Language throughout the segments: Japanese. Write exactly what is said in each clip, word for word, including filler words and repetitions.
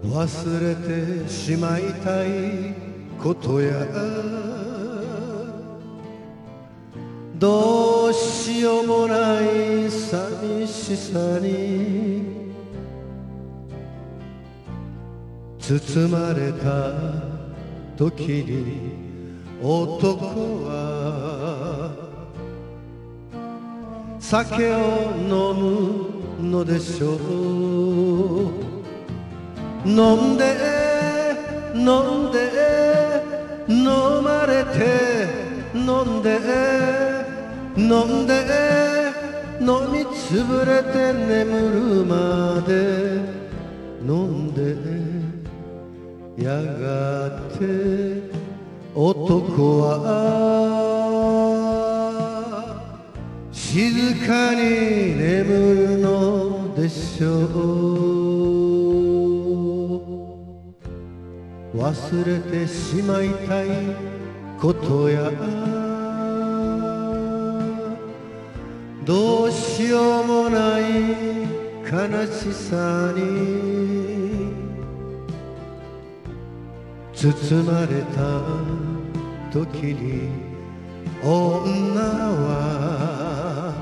忘れてしまいたいことやどうしようもない寂しさに包まれた時に男は酒を飲むのでしょう。飲んで飲んで飲まれて飲んで飲んで飲みつぶれて眠るまで飲んでやがて男は静かに眠るのでしょう。忘れてしまいたいことやどうしようもない悲しさに包まれた時に女は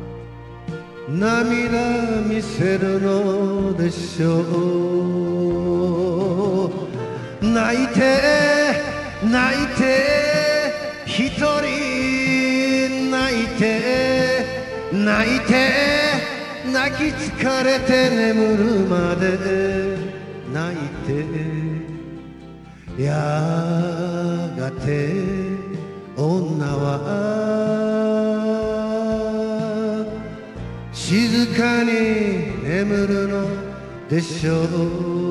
涙見せるのでしょう。泣いて泣いて一人泣いて泣いて泣き疲れて眠るまで泣いてやがて女は静かに眠るのでしょう。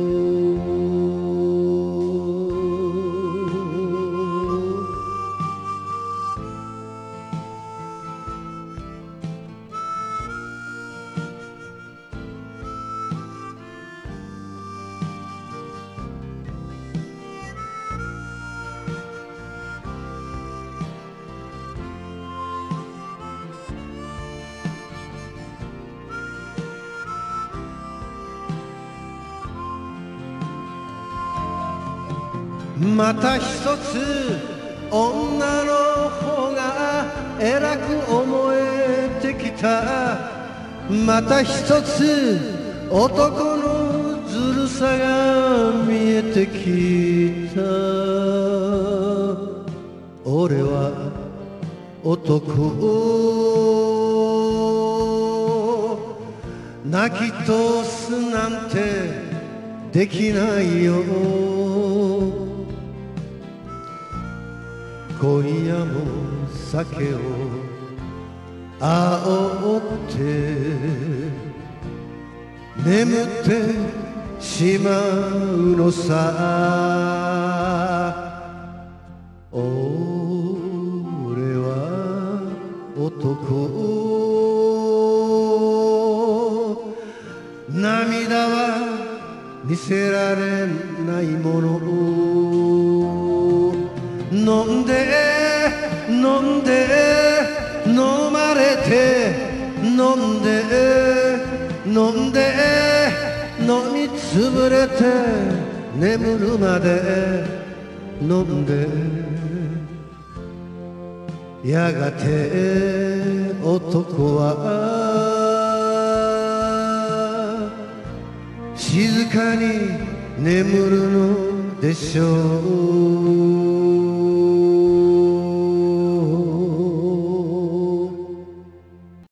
また一つ女の方が偉く思えてきた。また一つ男のずるさが見えてきた。俺は男を泣き通すなんてできないよ。今夜も酒を煽って眠ってしまうのさ。俺は男、涙は見せられないもの。飲んで飲んで飲まれて飲んで飲んで飲みつぶれて眠るまで飲んでやがて男は静かに眠るのでしょう。